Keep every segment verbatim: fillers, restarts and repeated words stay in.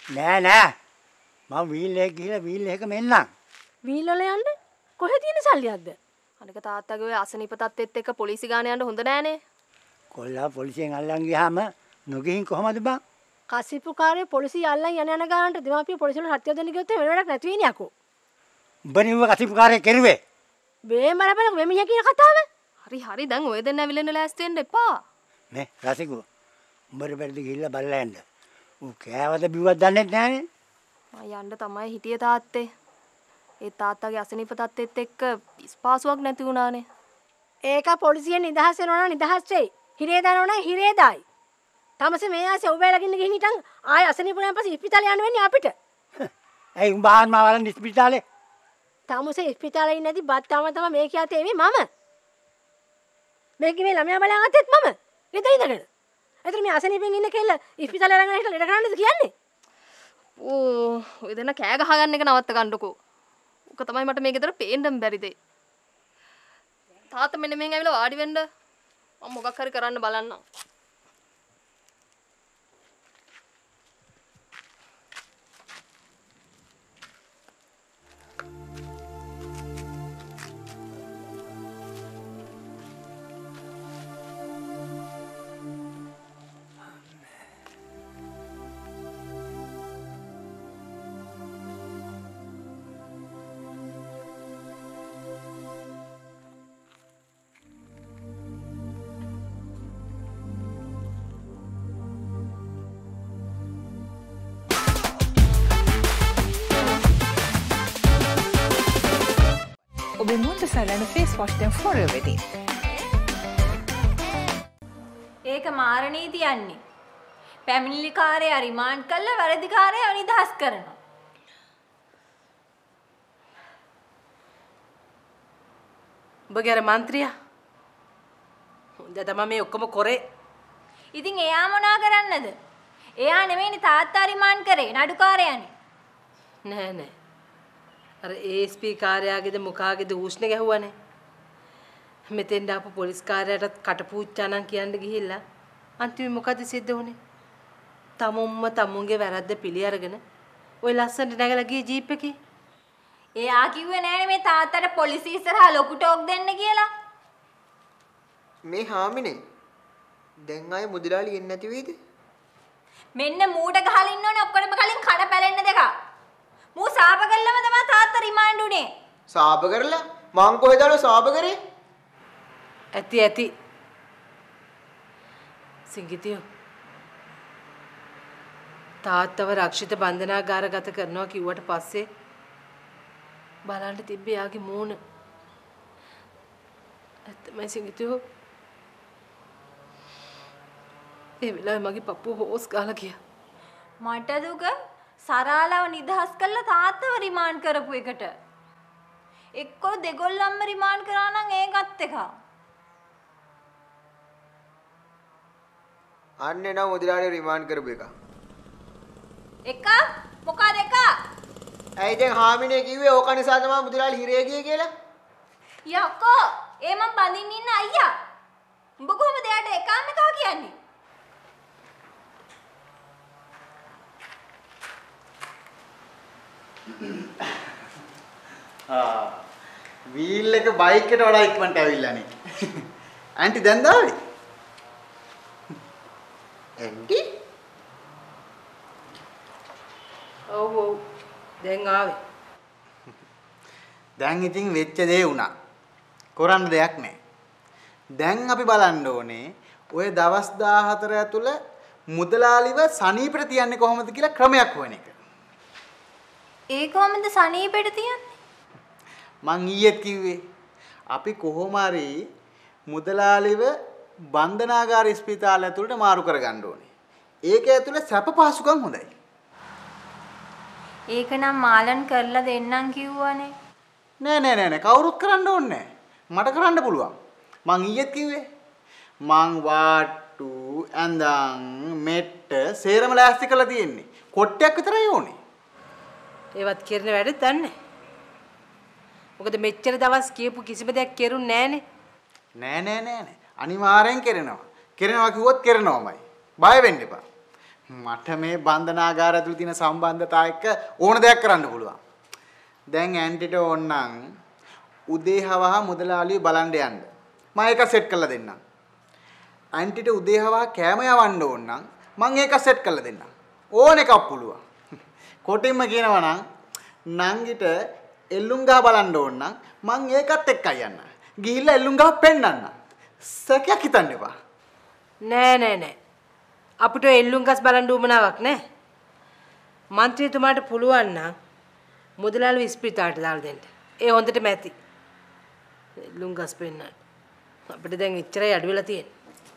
නෑ නෑ. මම වීල් එක ගිහලා වීල් එකම එන්නම්. වීල් වල යන්න කොහෙද තියෙන සල්ලියක්ද? අනික තාත්තගේ ඔය අසනීප තත්ත්වෙත් එක්ක පොලිසි ගාන යන්න හොඳ නෑනේ. කොල්ලා පොලිසියෙන් අල්ලන් ගියාම නොගිහින් කොහමද බං? කසිප්පු කාර්යය පොලිසිය අල්ලන් යන යන ගානට දෙමාපිය පොලිසියට හත්ය දෙන්න ගියොත් වෙන වැඩක් නැති වෙන්නේ යකෝ. උඹ නිව කසිප්කාරය කෙරුවේ. මේ බලපල මේ මිනිහා කියන කතාව. හරි හරි දැන් ඔය දෙන්න ඇවිල්ලා ලෑස්ති වෙන්න එපා. නේ රසිකෝ. උඹට බැරිද ගිහිල්ලා බලලා යන්න. ඌ කෑවද බිව්වද දන්නේ නැහනේ. මම යන්න තමයි හිටියේ තාත්තේ. ඒ තාත්තගේ අසනීප තත්ත්වෙත් එක්ක ඉස්පාසුවක් නැති වුණානේ. ඒක පොලිසියෙන් නිදහස් වෙනවා නම් නිදහස් වෙයි. හිරේ දානවා නම් හිරේ දායි. තමසේ මේ ආසේ ඔබ වෙලකින් ගිහින් හිටන් ආය අසනීප වුණාන් පස්සේ ඉස්පිතාලේ යන්න වෙන්නේ අපිට. ඇයි උඹ ආන්මා වලන් ඉස්පිතාලේ? තමසේ ඉස්පිතාලේ ඉන්නේ නැති බත් තාම තමයි මේ කියතේ එමේ මම. මේක මේ ළමයා බලන් අතෙත් මම. ගෙදර ඉඳගෙන. ඒතර මේ අසනීපෙන් ඉන්න කෙල්ල ඉස්පිතාලේ අරගෙන හිටලා ලෙඩ කරන්නද කියන්නේ? ඕ ඔය දෙන්න කෑ ගහගන්න එක නවත්ත ගන්නකෝ. උක තමයි මට මේ ගෙදර පේන්නම බැරි දෙයි. තාත්තා මෙන්න මෙන් ඇවිල්ලා වාඩි වෙන්න. මම මොකක් හරි කරන්න බලන්නම්. ඔබේ මුන්ට සලන ෆේස් වොෂ් දැන් ෆොරෙවර් වෙදී. ඒක මාරණීති යන්නේ. පැමිණිලිකාරයා රිමාන්ඩ් කළා වැරදිකාරයා නිදහස් කරනවා. ඔබගේ අර මන්ත්‍රියා හොඳ තමයි මේ ඔක්කොම කරේ. ඉතින් එයා මොනා කරන්නද? එයා නෙමෙයිනේ තාත්තා රිමාන්ඩ් කරේ නඩුකාරයානේ. නෑ නෑ. අර ඒ එස් පී කාර්යාගේද මුඛාගේද ඌෂ්ණ ගැහුවානේ. මෙතෙන් දාපු පොලිස් කාර්යයටත් කටපූච්චානම් කියන්න ගිහිල්ලා අන්තිමේ මොකද සිද්ධ වුනේ? තමුම්ම තමුන්ගේ වැරද්ද පිළි අරගෙන ওই ලස්සනට නැගලා ගියේ ජීප් එකේ. එයා කිව්වේ නෑනේ මේ තාත්තට පොලිසිය ඉස්සරහා ලොකු ටෝක් දෙන්න කියලා. මේ හාමිනේ දැන් ආයේ මුදලාලි එන්නේ නැති වෙයිද? මෙන්න මූට ගහලා ඉන්න ඕනේ ඔක්කොම කලින් කන පැලෙන්න දෙක. මූ සාප කළම තමයි තාත්තා රිමාන්ඩ් උනේ. සාප කරලා? මං කොහෙදලෝ සාප කරේ? ඇති ඇති. සිංගිතියෝ තාත්තව රක්ෂිත බන්ධනාගාරගත කරනවා කිව්වට පස්සේ බලන්න තිබ්බේ යාගේ මූණ. ඇත්තමයි සිංගිතියෝ. ඒ වෙලාවේ මගේ පපුව හොස් ගාලා ගියා. මට දුක සරාලව නිදහස් කළා තාත්තව රිමාන්ඩ් කරපු එකට. එක්කෝ දෙගොල්ලන්ම රිමාන්ඩ් කරා නම් ඒකත් එක. අන්නේ නම් මුදලාලි රිමාන්ඩ් කරපු එක. එක මොකද එක? ඇයි දැන් හාමිනේ කිව්වේ ඕක නිසා තමයි මුදලාලි හිරේ ගියේ කියලා? යකෝ ඒ මං බඳින්න ඉන්න අයියා. උඹ කොහමද එයාට එකම එකා කියන්නේ? ආ වීල් එක බයික් එකට වඩා ඉක්මනට ඇවිල්ලානේ. ආන්ටි දැන් දාවේ? ඇන්ටි? ඔව් ඔව් දැන් ආවේ. දැන් ඉතින් වෙච්ච දේ වුණා. කරන්න දෙයක් නැහැ. දැන් අපි බලන්න ඕනේ ඔය දවස් දාහතර ඇතුළ මුදලාලිව සනීපෙට තියන්නේ කොහොමද කියලා ක්‍රමයක් හොයන එක. ඒ කොහොමද සනීපෙට තියන්නේ? මං ඊයේත් කිව්වේ අපි කොහොම හරි මුදලාලිව බන්ධනාගාර ස්පිතාල ඇතුළට මාරු කරගන්න ඕනේ. ඒක ඇතුළේ සැප පහසුකම් හොඳයි. ඒක නම් මාලන් කරලා දෙන්නම් කිව්වනේ. නෑ නෑ නෑ නෑ කවුරුත් කරන්න ඕනේ නෑ. මට කරන්න පුළුවන්. මං ඊයේත් කිව්වේ මං වාට්ටු ඇඳන් මෙට්ට සේරම ලෑස්ති කරලා තියෙන්නේ. කොට්ටයක් විතරයි ඕනේ. ඒවත් කරන වැඩ දන්නේ. මොකද මෙච්චර දවස් කියපු කිසිම දෙයක් කෙරුන්නේ නෑනේ. නෑ නෑ නෑ නෑ. අනිවාර්යෙන් කරනවා. කරනවා කිව්වොත් කරනවාමයි. බය වෙන්න එපා. මට මේ බන්ධනාගාර ඇතුළේ තියෙන සම්බන්ධතා එක්ක ඕන දෙයක් කරන්න පුළුවන්. දැන් ඇන්ටිට ඕනනම් උදේ හවහ මුදලාලිය බලන්න යන්න. මම ඒක සෙට් කරලා දෙන්නම්. ඇන්ටිට උදේ හවහ කෑම යවන්න ඕන නම් මම ඒක සෙට් කරලා දෙන්නම්. ඕන එකක් පුළුවන්. කොටින්ම කියනවා නම් නංගිට එල්ලුම් ගහ බලන්න ඕන නම් මම ඒකත් එක්කයි යන්න. ගිහිල්ලා එල්ලුම් ගහ පෙන්නන්න. සැකයක් හිතන්න එපා. නෑ නෑ නෑ. අපිට එල්ලුම් ගස් බලන්න උවමනාවක් නෑ. මන්ත්‍රීතුමාට පුළුවන් නම් මුදලාලු ඉස්පිරිතාලට දාලා දෙන්න. ඒ හොඳටම ඇති. එල්ලුම් ගස් පෙන්නන්න. අපිට දැන් එච්චරයි අඩු වෙලා තියෙන්නේ.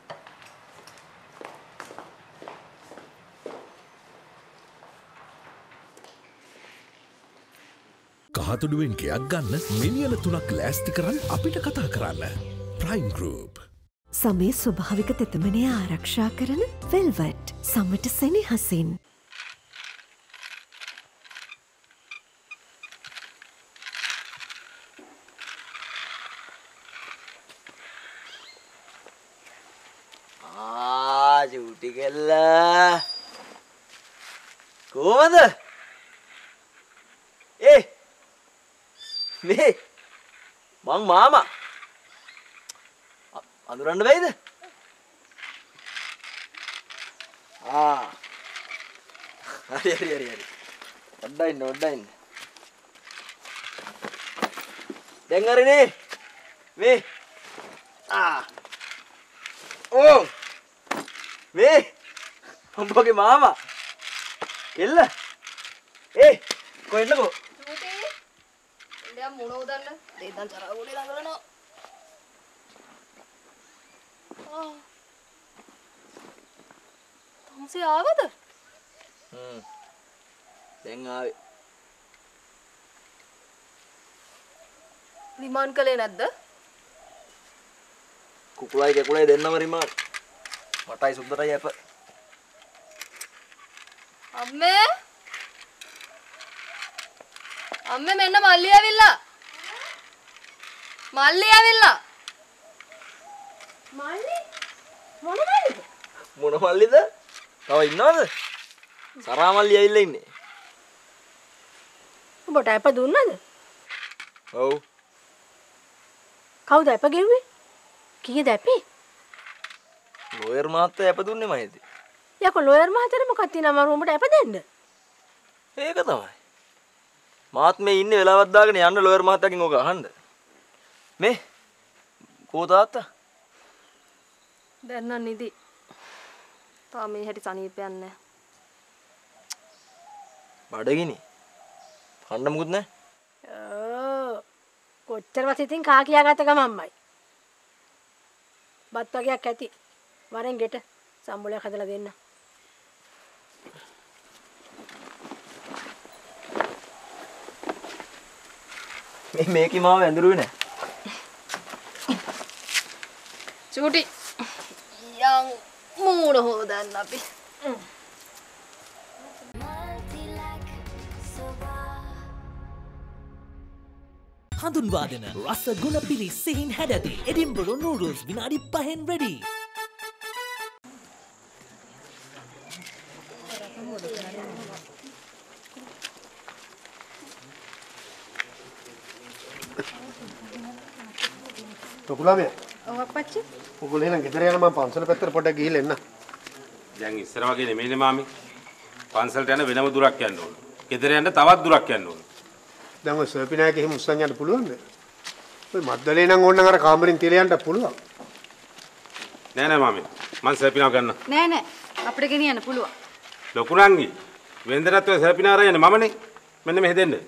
කහතුඩුවෙන් ගෙයක් ගන්න මිලියන තුනක් ලෑස්ති කරන් අපිට කතා කරන්න. Prime group. සමේ ස්වභාවික තෙතමනය ආරක්ෂා කරන වෙල්වට් සමට සෙනෙහසින්. ආ චූටි කෙල්ල කොහමද? ඒ මේ මං මාමා අඳුරන්න බැයිද? ආ හරි හරි හරි හරි ඔඩ්ඩයින් ඔඩ්ඩයින් දැන් හරිනේ මේ ආ ඕ මේ උඹගේ මාමා කෙල්ල ඒ කොහෙන්නකෝ ඉන්දියා මොන උදන්න දෙදන් චරාගෝලේ ළඟලනවා ආ තම්සේ ආවද? හ්ම් දැන් ආවේ. රිමාන්ඩ් කළේ නැද්ද? කුකුලයි කෙකුලයි දෙන්නම රිමාන්ඩ්. මටයි සුද්දටයි අප. අම්මේ අම්මේ මෙන්න මල්ලි ඇවිල්ලා. මල්ලි ඇවිල්ලා. මල්ලි මොන මල්ලිද? මොන මල්ලිද? තව ඉන්නවද? සරා මල්ලි ඇවිල්ලා ඉන්නේ. උඹට අප දුන්නද? ඔව්. කවුද අප ගෙව්වේ? කීයද අපේ? ලෝයර් මහත්තයා අප දුන්නේ මයිද? යකෝ ලෝයර් මහත්තයාට මොකක්ද තියෙනවා මම උඹට අප දෙන්න? ඒක තමයි. මාත් මේ ඉන්නේ වෙලාවක් දාගෙන යන්න ලෝයර් මහත්තයාගෙන් ඕක අහන්න. මේ කෝ තාත්තා? දැන් නම් නිදි. තාම මේ හැටි සනීපයක් නැහැ. බඩගිනි. කන්න මුකුත් නැහැ. ඕ කොච්චරවත් ඉතින් කා කියාගත්ත ගමම්මයි. බත් වගේක් ඇති. වරෙන් ගෙට සම්බුලයක් හදලා දෙන්න. මේ මේකේ මාව ඇඳුරුවේ නැහැ. චූටි යන් මූණ හොදන්න අපි. හඳුන්වා දෙන රස ගුණ පිලි සිහින් හැඩැති එඩින්බරෝ නූඩල්ස් විනාඩි පහෙන් රෙඩි. ලොකුලාමේ ඔව් අප්පච්චි. ඔයගොල්ලෝ එහෙනම් ගෙදර යන මම පන්සල පැත්තට පොඩ්ඩක් ගිහිල්ලා එන්න. දැන් ඉස්සර වගේ නෙමෙයිනේ මාමි. පන්සලට යන වෙනම දුරක් යන්න ඕන. ගෙදර යන්න තවත් දුරක් යන්න ඕන. දැන් ඔය සර්පිනායක එහෙම උස්සන් යන්න පුළුවන්ද? ඔය මද්දලේ නම් ඕනනම් අර කාමරෙන් තියලා යන්න පුළුවන්. නෑ නෑ මාමි. මං සර්පිනාව ගන්න. නෑ නෑ අපිට ගෙනියන්න පුළුවන්. ලොකුරංගි වෙන්දරත් ඔය සර්පිනාව අරගෙන මමනේ. මෙන්න මෙහෙ දෙන්න.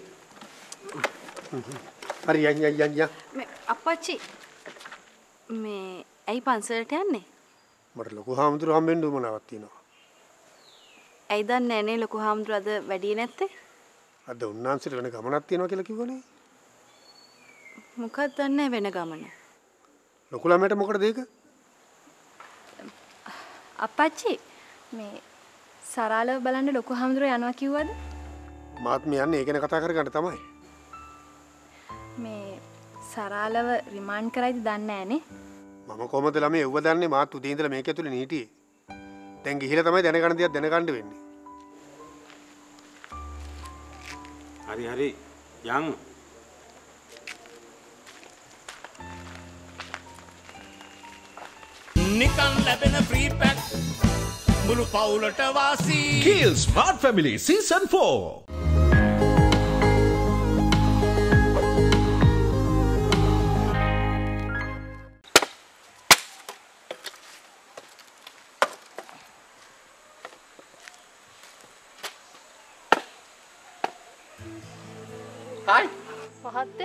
හරි යන් යන් යන් යන්. මේ අප්පච්චි මේ ඇයි පන්සලට යන්නේ? මට ලොකු හාමුදුරුවෝ හම්බෙන්න උවමනාවක් තියෙනවා. ඇයි දන්නේ නැනේ ලොකු හාමුදුරුවෝ අද වැඩියේ නැත්තේ? අද උන්නාන්සේට වෙන ගමනක් තියෙනවා කියලා කිව්වනේ. මොකක්ද දන්නේ වෙන ගමන? ලොකු ළමයට මොකටද ඒක? අප්පච්චි මේ සරාලව බලන්න ලොකු හාමුදුරුවෝ යනවා කිව්වද? මාත් මේ යන්නේ ඒක ගැන කතා කරගන්න තමයි. මේ සරාලව රිමාන්ඩ් කරයිද දන්නේ නැහනේ. මම කොහමද ළමයි එව්ව දන්නේ මාත් උදේ ඉඳලා මේක ඇතුලේ හිටියේ. දැන් ගිහිලා තමයි දැනගන්න දෙයක් දැනගන්න වෙන්නේ. හරි හරි යන්. නිකන් ලැබෙන ෆ්‍රී පැක් මුළු පවුලට වාසී. Kiel Smart Family Season four. Hi. මහත්තයා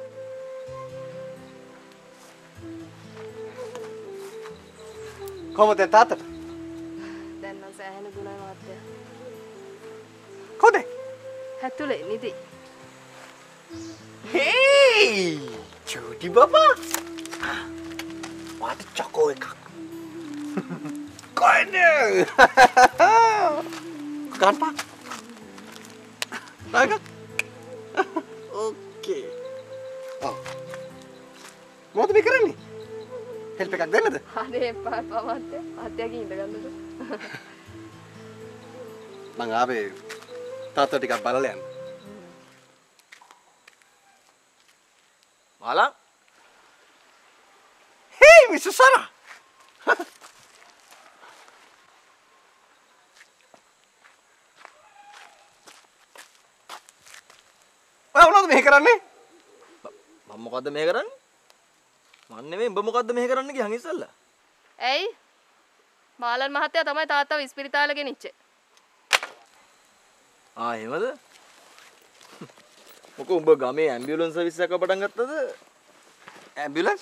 කොහොමද තාත්තට? දැන් නම් සෑහෙන දුණයි මහත්තයා. කොහොමද? හැතුලේ නිදි. Hey! Cuti bapa. What choco එකක්. කොහෙද? Gampang. Naga. Okay. Oh. මොකද මේ කරන්නේ? හෙල්ප් එකක් දෙන්නද? අනේ එපා එපා මහත්තයා. මහත්තයාගේ ඉඳ ගන්නද? මං ආවේ තාත්තා ටිකක් බලලා යන්න. මාලා? Hey, Mister Sarah. ඔය මොනවද මේ කරන්නේ? මම මොකද්ද මේ කරන්නේ? මන් නෙමෙයි උඹ මොකද්ද මේ කරන්නේ ගියන් ඉස්සල්ලා? ඇයි? මාලන් මහත්තයා තමයි තාත්තව ඉස්පිරිතාලෙ ගෙනිච්චේ. ආ එහෙමද? මොකෝ උඹ ගමේ ඇම්බියුලන්ස් සර්විස් එකක් පටන් ගත්තද? Ambulance?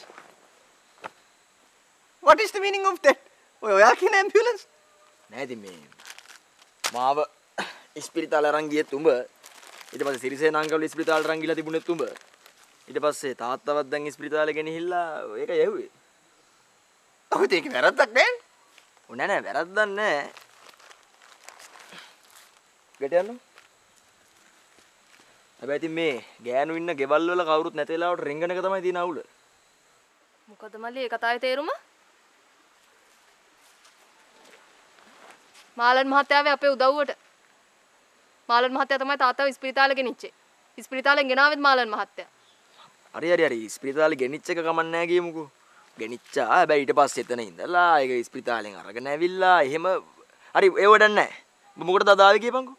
What is the meaning of that? ඔය ඔයා කියන ambulance? නෑ ඉතින් මේ මාව ඉස්පිරිතාලේ අරන් ගියෙත් උඹ ඊට පස්සේ සිරිසේන අංකල් ඉස්පිරිතාලට අරන් ගිහලා තිබුණෙත් උඹ ඊට පස්සේ තාත්තවත් දැන් ඉස්පිරිතාලේ ගෙනහිල්ලා ඒක යැහුවේ. ඔහොත් ඒක වැරද්දක් නෑ. ඔ නෑ නෑ වැරද්දක් නෑ. ගෙට යන්න. හැබැයි ඉතින් මේ ගෑනු ඉන්න ගෙවල් වල කවුරුත් නැති වෙලාවට රින්ගන එක තමයි තියෙන අවුල. මොකද මල්ලි ඒ කතාවේ තේරුම? මාලන් මහත්තයාවේ අපේ උදව්වට. මාලන් මහත්තයා තමයි තාත්තව ඉස්පිරිතාලෙ ගෙනිච්චේ. ඉස්පිරිතාලෙන් ගෙනාවෙත් මාලන් මහත්තයා. හරි හරි හරි ඉස්පිරිතාලේ ගෙනිච්ච එක කමක් නැහැ කියමුකෝ. ගෙනිච්චා. හැබැයි ඊට පස්සේ එතන ඉඳලා ඒක ඉස්පිරිතාලෙන් අරගෙන ඇවිල්ලා එහෙම හරි ඒ වඩක් නැහැ. ඔබ මොකටද අද ආවේ කියපන්කෝ.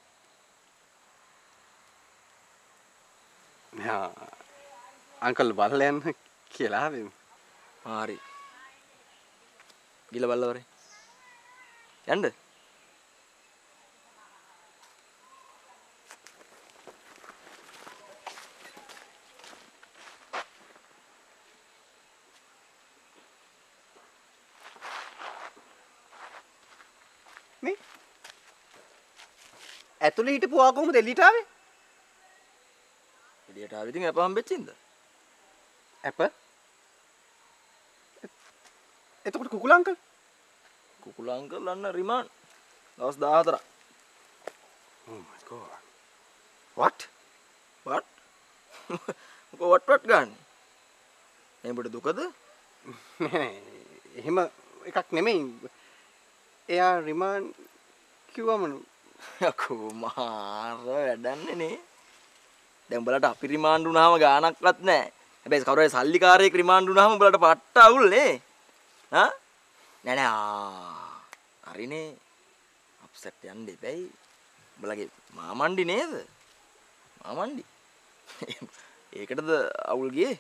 යා අංකල් බලලා යන්න කියලා ආවෙමු. හරි. ගිල බල්ල වරේ. යන්න. මේ ඇතුලේ හිටපු ආ කොහොමද එළියට ආවේ? එළියට ආවෙ ඉතින් අප හම්බෙච්චින්ද? අප? එතකොට කුකුල අංකල්? කුකුල අංකල් අන්න රිමාන්ඩ් දවස් දාහතරක්. Oh my god. What? What? මොකෝ what what ගන්න? එඹට දුකද? නෑ එහෙම එකක් නෙමෙයි. එයා රිමාන්ඩ් කිව්වම යකෝ මාර වැඩන්නේ නේ. දැන් උඹලට අපි රිමාන්ඩ් වුණාම ගාණක්වත් නැහැ. හැබැයි කවුරු හරි සල්ලිකාරයෙක් රිමාන්ඩ් වුණාම උඹලට පට්ට අවුල් නේ. හා? නෑ නෑ ආ. හරිනේ. අප්සෙට් යන්න දෙපැයි. උඹලගේ මාමණ්ඩි නේද? මාමණ්ඩි. ඒකටද අවුල් ගියේ?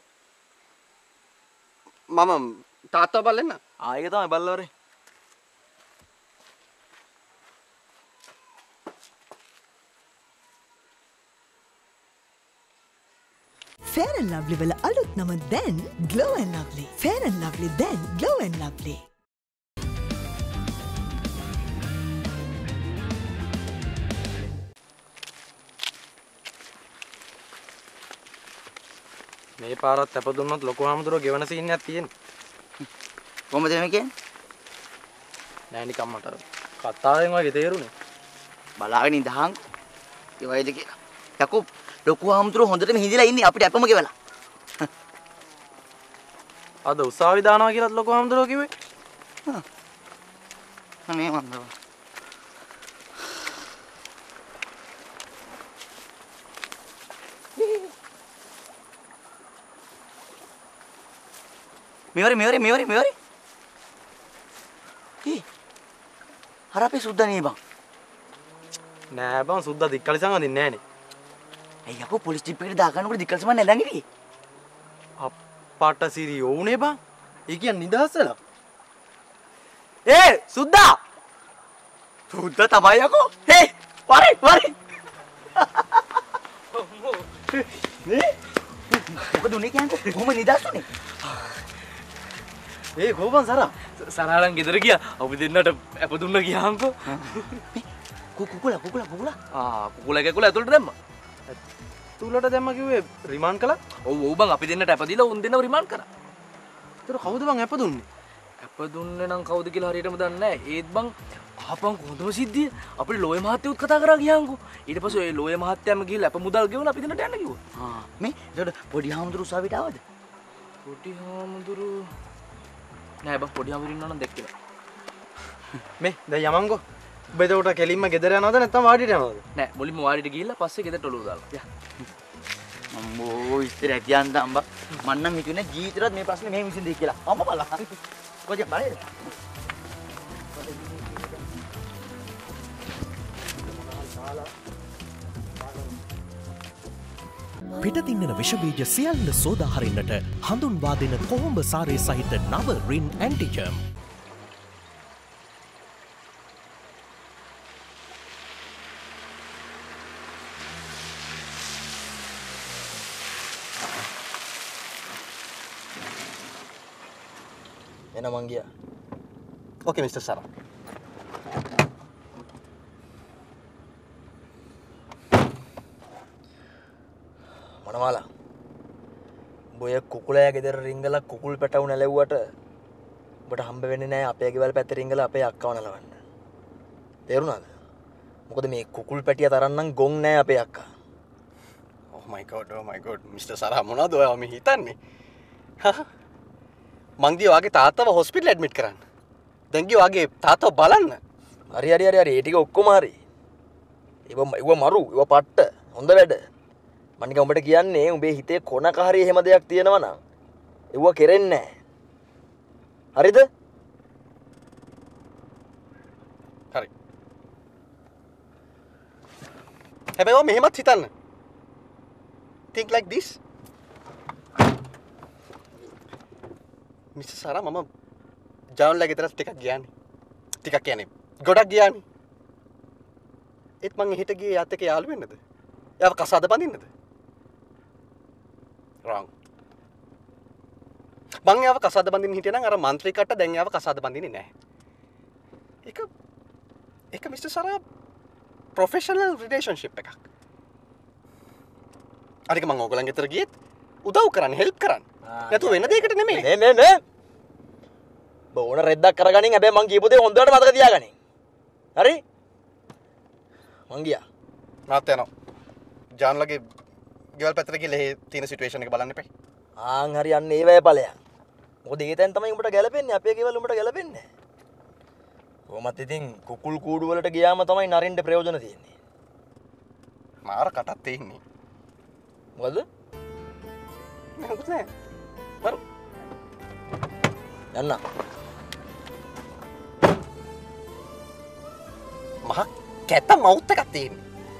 මම තාත්තව බලන්න. ආ ඒක තමයි බල්ලවරේ. Fair and Lovely වල අලුත් නම දැන් Glow and Lovely. Fair and Lovely දැන් Glow and Lovely. මේ පාරත් අප දුන්නොත් ලොකු හාමුදුරුවෝ ගෙවන සීන් එකක් තියෙනවා. කොහොමද මේ කියන්නේ? නෑ නිකන් මට කතාවෙන් වගේ තේරුනේ. බලාගෙන ඉඳහන් ඒ වයිද කියලා. යකෝ ලොකු හාමුදුරුවෝ හොඳටම හිඳිලා ඉන්නේ අපිට අපම ගෙවලා. අද උසාවි දානවා කියලාත් ලොකු හාමුදුරුවෝ කිව්වේ. අනේ මන්ද. මෙවරි මෙවරි මෙවරි මෙවරි. හේ. අර අපේ සුද්දා නේ බං. නෑ බං සුද්දා දික්කලිසන් අඳින්නේ නෑනේ. ඇයි අපෝ පොලිස් ජීප් එකට දාගන්නකොට දික්කලිසම නැදන් ඉවි. අප්පාට සිරි ඕනේ බං. ඒ කියන්නේ නිදහස් වෙලා. ඒ සුද්දා. සුද්දා තමයි යකෝ. හේ වරි වරි. නේ මොකද උනේ කියන්නේ කොහොම නිදහස් උනේ? ඒ කොහොමද සරා? සරාලන් ගෙදර ගියා. අපි දෙන්නට අප දුන්න ගියාම්කෝ. කුකුලා කුකුලා කුකුලා. ආ කුකුලා කකුලා ඇතුළට දැම්මා. ඇතුළට දැම්මා කිව්වේ රිමාන්ඩ් කළා? ඔව් ඔව් බං අපි දෙන්නට අප දීලා උන් දෙන්නව රිමාන්ඩ් කරා. ඒතර කවුද බං අප දුන්නේ? අප දුන්නේ නම් කවුද කියලා හරියටම දන්නේ නැහැ. ඒත් බං ආපන් කොහොමද සිද්ධිය? අපේ ලෝය මහත්තයෝත් කතා කරා ගියාම්කෝ. ඊට පස්සේ ඒ ලෝය මහත්තයාම ගිහලා අප මුදල් ගෙවලා අපි දෙන්නට යන්න කිව්වා. ආ මේ ඒතර පොඩි හාමුදුරු උසාවියට ආවද? පොඩි හාමුදුරු නෑ බං පොඩි හාමුදුරු ඉන්නවනම් දැක්කේ මේ දැන් යමන්කෝ. ඔබ එතකොට කෙලින්ම ගෙදර යනවද නැත්නම් වාඩියට යනවද? නෑ මුලින්ම වාඩියට ගිහිල්ලා පස්සේ ගෙදරට ඔලුව දාලා. යා. අම්මෝ ඉස්තර ඇතියන්ද අම්බ මන් නම් හිතුවේ ජීවිතේවත් මේ ප්‍රශ්නේ මෙහෙම විසඳෙයි කියලා. අම්ම බලන්න. කොහෙද බලන්නේ? පිටතින්නන විෂබීජ සියල්ල සෝදා හරින්නට හඳුන්වා දෙන කොහොඹ සාරය සහිත නව රින් ඇන්ටිජර්ම්. එන මං ගියා. ඕකේ මිස්ටර් සරා. මනමාලා. බොය කුකුලයා ගෙදර රිංගලා කුකුල් පැටවු නැලෙව්වට ඔබට හම්බ වෙන්නේ නැහැ අපේ ගෙවල් පැත්තේ රිංගලා අපේ අක්කව නලවන්න. තේරුණාද? මොකද මේ කුකුල් පැටියා තරන්නම් ගොන් නැහැ අපේ අක්කා. Oh my god, oh my god. Mister Sara මොනවද ඔයා මේ හිතන්නේ? මං ගියා වාගේ තාත්තව හොස්පිටල් ඇඩ්මිට් කරන්න. දැන් ගියා වාගේ තාත්තව බලන්න. හරි හරි හරි හරි ඒ ටික ඔක්කොම හරි. ඒව ඒව මරු ඒව පට්ට හොඳ වැඩ. මම නිකන් උඹට කියන්නේ උඹේ හිතේ කොනක හරි එහෙම දෙයක් තියෙනවා නම් ඒව කෙරෙන්නේ නැහැ. හරිද? හරි. හැබැයි ඔය මෙහෙමත් හිතන්න. Think like this. Mister Sara මම ජාන්ලා ගෙදරට ටිකක් ගියානේ. ටිකක් කියන්නේ ගොඩක් ගියානේ. ඒත් මං එහෙට ගියේ යාත් එක්ක යාළු වෙන්නද? එයාව කසාද බඳින්නද? wrong. මං එයාව කසාද බඳින්න හිටියා නම් අර මන්ත්‍රිකට දැන් එයාව කසාද බඳින්නේ නැහැ. ඒක ඒක මිස්ටර් සරා ප්‍රොෆෙෂනල් රිලේෂන්ෂිප් එකක්. අනික මං ඕගලන් ගෙදර ගියෙත් උදව් කරන්න හෙල්ප් කරන්න. නැතු වෙන දෙයකට නෙමෙයි. නේ නේ නේ. බෝන රෙද්දක් කරගනින් හැබැයි මං කියපු දේ හොඳට මතක තියාගනින්. හරි? මං ගියා. මාත් යනවා. ජාන්ලගේ ගෙවල් පැත්තට ගිහලා ඒ තියෙන සිටුේෂන් එක බලන්න එපා. ආන් හරි යන්න ඒ වගේ ඵලයන්. මොකද ඒ තැන් තමයි උඹට ගැලපෙන්නේ අපේ ගෙවල් උඹට ගැලපෙන්නේ. කොහොමත් ඉතින් කුකුල් කූඩු වලට ගියාම තමයි නරින්ට ප්‍රයෝජන තියෙන්නේ. මාර කටත් තියෙන්නේ. මොකද? මොකද නෑ. මරු. යන්න. මහ කැත මවුත් එකක් තියෙන්නේ.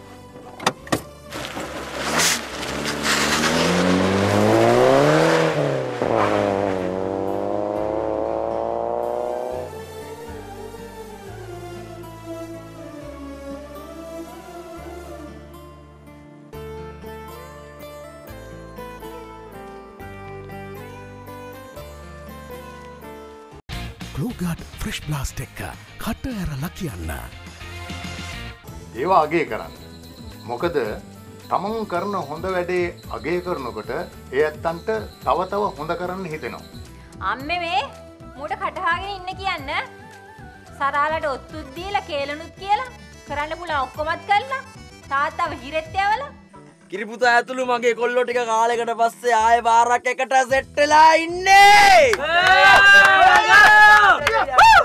ග්ලෝගාඩ් ෆ්‍රෙෂ් බ්ලාස්ට් එක කට ඇරලා කියන්න. ඒවා අගය කරන්න. මොකද තමන් කරන හොඳ වැඩේ අගය කරනකොට ඒ ඇත්තන්ට තව තව හොඳ කරන්න හිතෙනවා. අම්මේ මේ මූට කටහාගෙන ඉන්න කියන්න. සරාලට ඔත්තුත් දීලා කේලනුත් කියලා කරන්න පුළුවන් ඔක්කොමත් කළා. තාත්තව හිරෙත් යවලා. කිරිපුතා ඇතුළු මගේ කොල්ලෝ ටික කාලෙකට පස්සේ ආයෙ බාරක් එකට සෙට් වෙලා ඉන්නේ.